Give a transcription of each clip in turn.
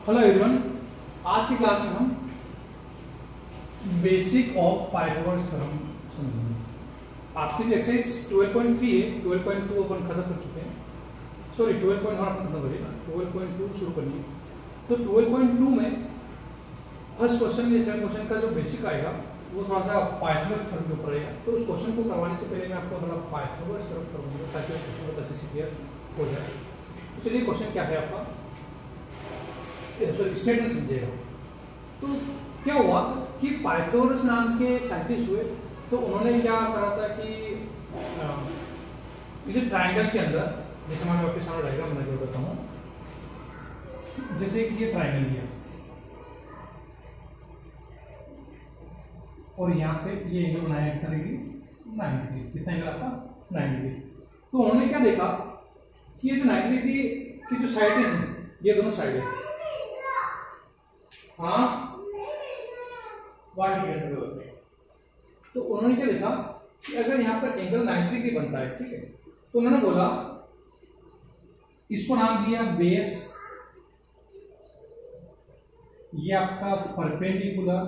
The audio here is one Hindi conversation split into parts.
हेलो एवरीवन, आज की क्लास में हम बेसिक ऑफ पाइथागोरस थ्योरम समझेंगे। आपकी जो एक्सरसाइज 12.3 है, 12.2 अपन खत्म कर चुके हैं। सॉरी 12.1 अपन खत्म करिए, 12.2 शुरू करिए। तो 12.2 में फर्स्ट क्वेश्चन या सेकंड क्वेश्चन का जो बेसिक आएगा वो थोड़ा सा पाइथागोरस थ्योरम के ऊपर आएगा। तो उस क्वेश्चन को करवाने से पहले मैं आपको थोड़ा पाइथागोरस थ्योरम करवाऊंगा ताकि उस क्वेश्चन को अच्छे से क्लियर हो जाए। तो चलिए क्वेश्चन क्या है आपका, स्टेटमेंट समझिएगा। तो क्या हुआ कि पाइथागोरस नाम के साइंटिस्ट हुए, तो उन्होंने क्या करा था कि इसे ट्रायंगल के अंदर, जैसे मैं आपके सामने डायग्राम बना के बताता हूँ, जैसे कि ये ट्रायंगल लिया और यहाँ पे ये एंगल बनाया करेगी 90 डिग्री। कितना एंगल आपका 90 डिग्री। तो उन्होंने क्या देखा कि ये जो 90 डिग्री की जो साइड है, ये दोनों साइड है, हाँ तो उन्होंने क्या देखा कि अगर यहाँ पर एंगल 90 डिग्री बनता है, ठीक है, तो उन्होंने बोला, इसको नाम दिया बेस, ये आपका परपेंडिकुलर,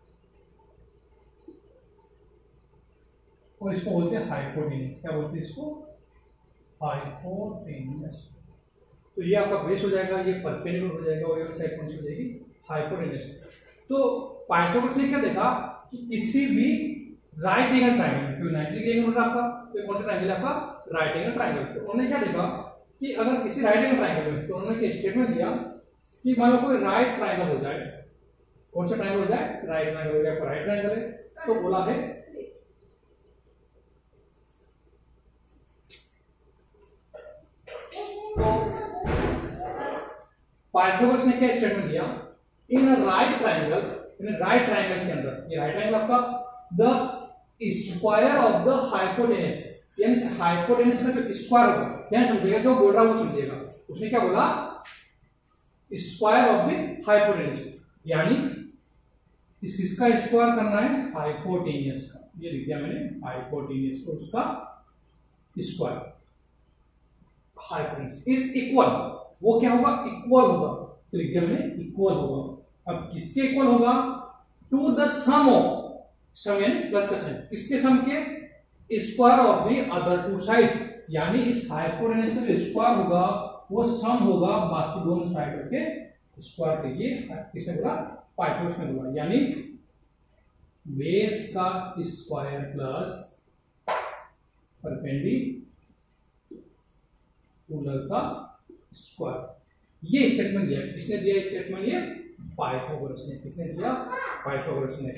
और इसको बोलते हैं हाइपोटेन्यूस। क्या बोलते हैं इसको? हाइपोटेन्यूस। तो ये आपका बेस हो जाएगा, ये परपेंडिकुलर हो जाएगा, और ये साइड कौन सी हो जाएगी? हाइपोटेन्यूस। तो पाइथागोरस ने क्या देखा कि किसी भी राइट एंगल ट्रायंगल, क्योंकि 90 डिग्री एंगल होता है आपका, तो कौन सा ट्रायंगल है आपका? Right angle triangle. तो उन्होंने क्या देखा कि अगर किसी राइट एंगल ट्रायंगल में, तो उन्होंने क्या स्टेटमेंट दिया कि मान लो कोई राइट ट्रायंगल हो जाए, कौन सा ट्रायंगल हो जाए? राइट ट्रायंगल हो जाए, राइट ट्रायंगल है। तो बोला है पाइथागोरस ने क्या स्टेटमेंट दिया, इन राइट ट्रायंगल, के अंदर, ये राइट ट्रायंगल आपका, the square of the hypotenuse, यानी हाइपोटेन्यूस का जो स्क्वायर होगा, ध्यान समझिएगा, जो बोल रहा है वो समझिएगा। उसने क्या बोला? स्क्वायर ऑफ द हाइपोटेन्यूस, यानी किसका स्क्वायर करना है? हाइपोटेन्यूस का। ये लिख दिया मैंने, हाइपोटेन्यूस को उसका स्क्वायर, हाइपोटेन्यूस इज इक्वल, वो क्या होगा? इक्वल होगा। तो लिख दिया मैंने, इक्वल होगा। अब किसके इक्वल होगा? To the sum of, sum यानी प्लस का साइन, किसके सम के? Square of the other two side, यानी इस हाइपोटेन्यूस का जो स्क्वायर होगा वो सम होगा बाकी दोनों साइड के स्क्वायर के। ये किसने बोला? पाइथागोरस ने बोला। यानी बेस का स्क्वायर प्लस परपेंडिकुलर का स्क्वायर, ये स्टेटमेंट दिया। किसने दिया स्टेटमेंट? ये पाइथागोरस ने। किसने दिया? पाइथागोरस ने।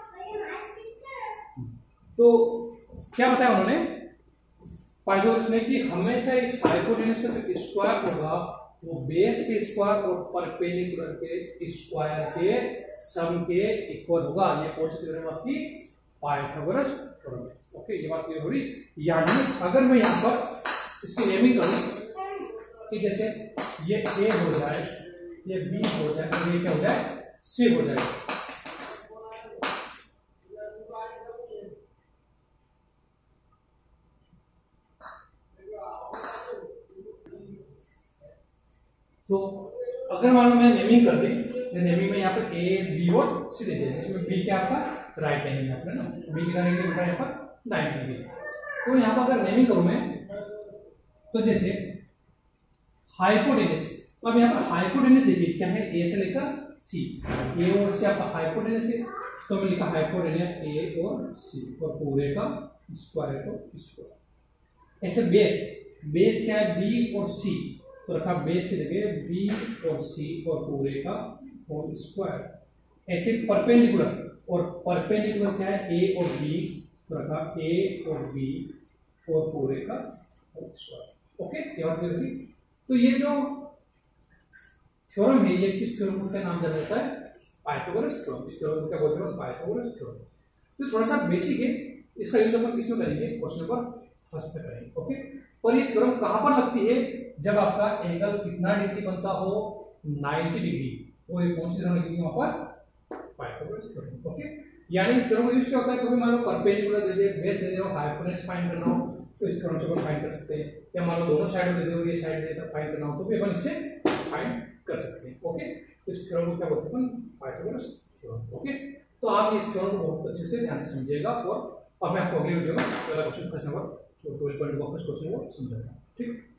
तो क्या बताया उन्होंने पाइथागोरस ने कि हमेशा इस हाइपोटेन्यूस का जो स्क्वायर होगा वो बेस के स्क्वायर और परपेंडिकुलर के स्क्वायर के सम के इक्वल होगा। ये कौन सी थ्योरम आपकी? Pythagoras theorem. ओके, ये बात क्लियर हो रही। यानी अगर मैं यहाँ पर इसकी नेमिंग करूं कि जैसे ये ए हो जाए, ये बी हो जाए, और ये क्या हो जाए? सी हो जाए। तो अगर मान लो मैं नेमिंग कर दी, नेमिंग में यहाँ पर ए बी और सी दे दिया, जिसमें बी क्या आपका? राइट एंगल है आपका ना, बी कितना एंगल है यहाँ पर? 90 डिग्री। तो यहाँ पर अगर नेमिंग करूं मैं, तो जैसे हाइपोटेन्यूस, अब यहाँ पर हाइपोटेन्यूस देखिए क्या है? ए से लेकर सी, ए और सी आपका हाइपोटेन्यूस है, तो मैं लिखा हाइपोटेन्यूस ए और सी, और पूरे का स्क्वायर है तो स्क्वायर। ऐसे बेस क्या है? बी और सी, तो रखा बेस की जगह बी और सी और पूरे का होल स्क्वायर। ऐसे परपेंडिकुलर क्या है? ए और बी, तो रखा ए और बी और पूरे का होल स्क्वायर। ओके, ये बात क्लियर हुई। तो ये जो थ्योरम है, ये किस थ्योरम का नाम जाना जाता है? Pythagoras theorem. इस थ्योरम को क्या बोलते हैं? Pythagoras theorem. तो थोड़ा सा बेसिक है, इसका यूज अपन किसमें करेंगे? क्वेश्चन नंबर फर्स्ट में करेंगे। ओके, और ये थ्योरम कहां पर लगती है? जब आपका एंगल कितना डिग्री बनता हो? 90 डिग्री। वो कौन सी थ्योरम लगेगी वहां पर? Pythagoras theorem. ओके, यानी इस थ्योरम का यूज क्या होता है? कभी मान लो परपेंडिकुलर दे दे, बेस दे दे, हाइपोटेन्यूस फाइंड करना हो तो इस थ्योरम से अपन फाइंड कर सकते हैं। या मान लो दोनों साइड दे दे, ये साइड दे दे, फाइंड करना हो तो भी अपन इससे फाइंड कर सकते हैं। ओके, तो इस थ्योरम को क्या बोलते हैं, पाइथागोरस थ्योरम। ओके, तो आप इस थ्योरम को बहुत अच्छे से ध्यान से समझिएगा और अब मैं आपको अगले वीडियो में अगला क्वेश्चन नंबर 12.1 का फर्स्ट क्वेश्चन वो समझाऊंगा। ठीक।